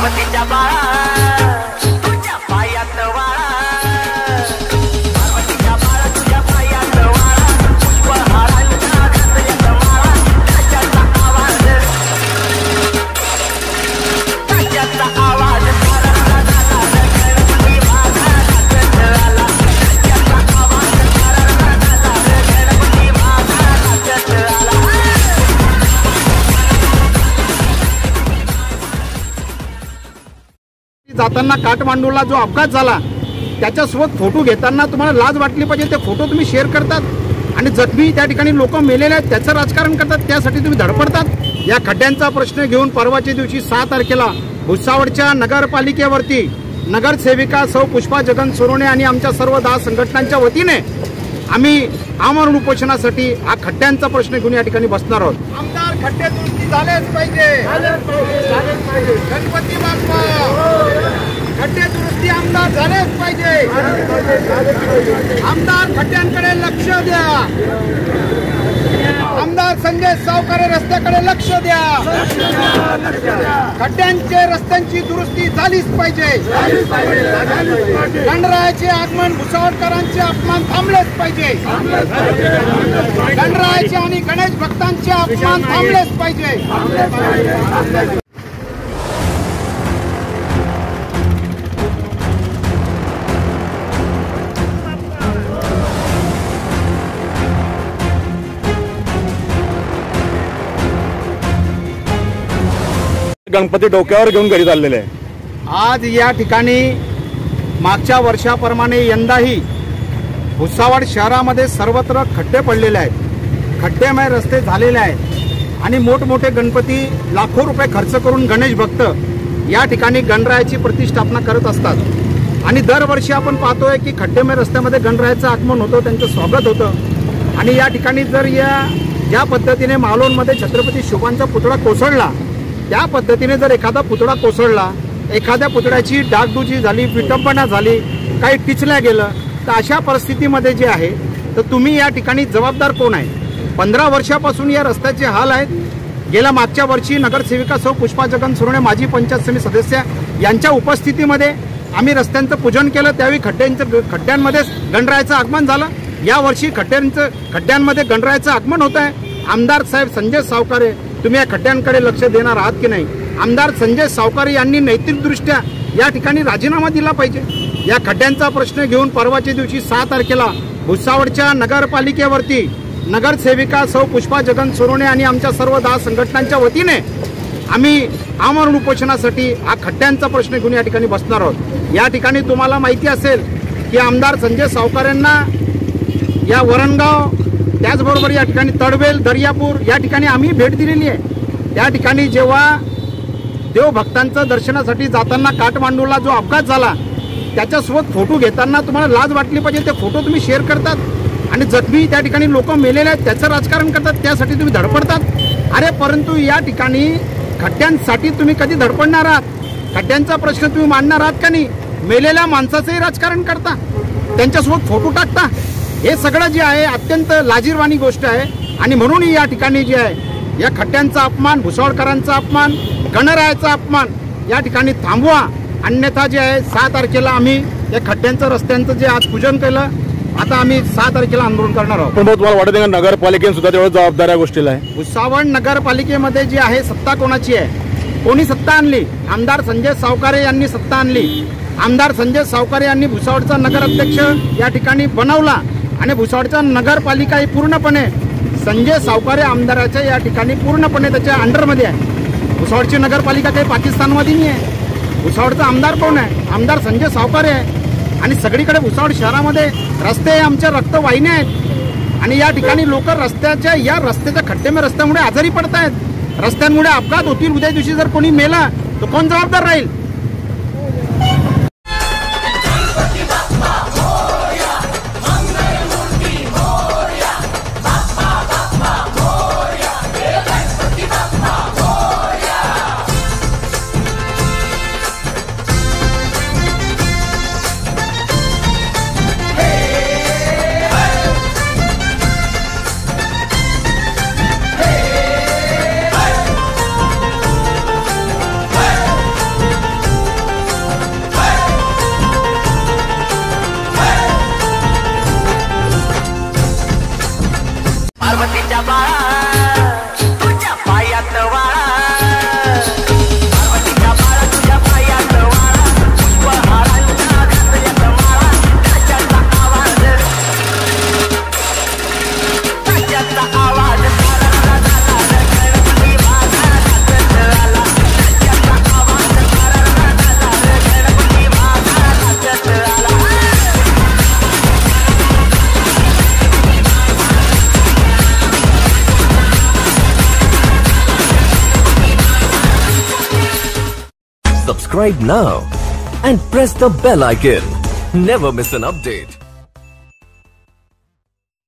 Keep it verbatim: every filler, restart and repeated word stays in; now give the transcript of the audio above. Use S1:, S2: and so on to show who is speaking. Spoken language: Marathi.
S1: पार्वतीच्या बाळा तुझ्या पायात वाळा, पार्वतीच्या बाळा तुझ्या पायात वाळा, पुष्पहारांच्या घातल्यात माळा, त्याच्याचा आवाज त्याच्याचा आवाज गणपती माझा नाचत आला, त्याच्याचा आवाज गणपती माझा नाचत आला.
S2: जाताना काठमांडूला जो अपघात झाला त्याच्यासोबत फोटो घेताना तुम्हाला लाज वाटली पाहिजे. ते फोटो तुम्ही शेअर करतात आणि जखमी त्या ठिकाणी लोक मेलेले आहेत त्याचं राजकारण करतात, त्यासाठी तुम्ही धडपडतात. या खड्ड्यांचा प्रश्न घेऊन परवाच्या दिवशी सहा तारखेला भुसावळच्या नगरपालिकेवरती नगरसेविका सौ पुष्पा जगन सोनवणे आणि आमच्या सर्व दहा संघटनांच्या वतीने आम्ही आमरण उपोषणासाठी हा खड्ड्यांचा प्रश्न घेऊन या ठिकाणी बसणार आहोत. आमदार खड्डे दुरुस्ती झालेच पाहिजे, गणपती बाप्पा खड्डे दुरुस्ती आमदार झालेच पाहिजे. आमदार खड्ड्यांकडे लक्ष द्या, आमदार संजय सावकारे रस्त्याकडे लक्ष द्या. खड्ड्यांचे रस्त्यांची दुरुस्ती झालीच पाहिजे. गणरायाचे आगमन भुसावळकरांचे अपमान थांबलेच पाहिजे. गणरायाचे आणि गणेश भक्तांचे अपमान थांबलेच पाहिजे.
S3: गणपती डोक्यावर घेऊन घरी चाललेले आहे.
S2: आज या ठिकाणी मागच्या वर्षाप्रमाणे यंदाही भुसावळ शहरामध्ये सर्वत्र खड्डे पडलेले आहेत, खड्डेमय रस्ते झालेले आहेत आणि मोठमोठे गणपती लाखो रुपये खर्च करून गणेश भक्त या ठिकाणी गणरायाची प्रतिष्ठापना करत असतात. आणि दरवर्षी आपण पाहतोय की खड्डेमय रस्त्यामध्ये गणरायाचं आगमन होतं, त्यांचं स्वागत होतं. आणि या ठिकाणी जर या ज्या पद्धतीने मालोनमध्ये छत्रपती शिवांचा पुतळा कोसळला, त्या पद्धतीने जर एखादा पुतळा कोसळला, एखाद्या पुतळ्याची डागडुजी झाली, विटंबना झाली, काही टिचल्या गेलं, तर अशा परिस्थितीमध्ये जे आहे तर तुम्ही या ठिकाणी जबाबदार कोण आहे? पंधरा वर्षापासून या रस्त्याचे हाल आहेत. गेल्या मागच्या वर्षी नगरसेविका सौ पुष्पा जगन सोनवणे माजी पंचायत समिती सदस्य यांच्या उपस्थितीमध्ये आम्ही रस्त्यांचं पूजन केलं, त्यावेळी खड्ड्यांचं खड्ड्यांमध्येच गणरायाचं आगमन झालं. यावर्षी खड्ड्यांचं खड्ड्यांमध्ये गणरायाचं आगमन होत आहे. आमदार साहेब संजय सावकारे, तुम्ही या खड्ड्यांकडे लक्ष देणार आहात की नाही? आमदार संजय सावकारे यांनी नैतिकदृष्ट्या या ठिकाणी राजीनामा दिला पाहिजे. या खड्ड्यांचा प्रश्न घेऊन परवाच्या दिवशी सहा तारखेला भुसावळच्या नगरपालिकेवरती नगरसेविका सौ पुष्पा जगन सोनवणे आणि आमच्या सर्व दहा संघटनांच्या वतीने आम्ही आमरण उपोषणासाठी हा खड्ड्यांचा प्रश्न घेऊन या ठिकाणी बसणार आहोत. या ठिकाणी तुम्हाला माहिती असेल की आमदार संजय सावकारेंना या वरणगाव, त्याचबरोबर या ठिकाणी तडवेल, दर्यापूर या ठिकाणी आम्ही भेट दिलेली आहे. त्या ठिकाणी जेव्हा देवभक्तांचं दर्शनासाठी जाताना काठमांडूला जो अपघात झाला त्याच्यासोबत फोटो घेताना तुम्हाला लाज वाटली पाहिजे. ते फोटो तुम्ही शेअर करतात आणि जखमी त्या ठिकाणी लोक मेलेले आहेत त्याचं राजकारण करतात, त्यासाठी तुम्ही धडपडतात. अरे परंतु या ठिकाणी खड्ड्यांसाठी तुम्ही कधी धडपडणार आहात? खड्ड्यांचा प्रश्न तुम्ही मांडणार आहात का नाही? मेलेल्या माणसाचंही राजकारण करता, त्यांच्यासोबत फोटो टाकता. हे सगळं जे आहे अत्यंत लाजिरवाणी गोष्ट आहे. आणि म्हणून या ठिकाणी जे आहे या खड्ड्यांचा अपमान, भुसावळकरांचा अपमान, गणरायाचा अपमान या ठिकाणी थांबवा. अन्यथा जे आहे सहा तारखेला आम्ही या खड्ड्यांचं रस्त्यांचं जे आज पूजन केलं, आता आम्ही सहा तारखेला आंदोलन करणार आहोत.
S3: पण तुम्हाला वाटत नाही नगरपालिकेने सुद्धा तेवढं जबाबदार या गोष्टीला आहे?
S2: भुसावळ नगरपालिकेमध्ये जी आहे सत्ता कोणाची आहे? कोणी सत्ता आणली? आमदार संजय सावकारे यांनी सत्ता आणली. आमदार संजय सावकारे यांनी भुसावळचा नगराध्यक्ष या ठिकाणी बनवला आणि भुसावळचा नगरपालिका ही पूर्णपणे संजय सावकारे आमदाराच्या या ठिकाणी पूर्णपणे त्याच्या अंडरमध्ये आहे. भुसावळची नगरपालिका काही पाकिस्तानमध्ये नाही आहे. भुसावळचा आमदार कोण आहे? आमदार संजय सावकारे आहे. आणि सगळीकडे भुसावळ शहरामध्ये रस्ते आमच्या रक्तवाहिन्या आहेत आणि या ठिकाणी लोक रस्त्याच्या या रस्त्याच्या खड्डेमय रस्त्यामुळे आजारी पडत आहेत. रस्त्यांमुळे अपघात होतील. उद्या दिवशी जर कोणी मेला तर कोण जबाबदार राहील?
S4: subscribe now and press the bell icon. Never miss an update.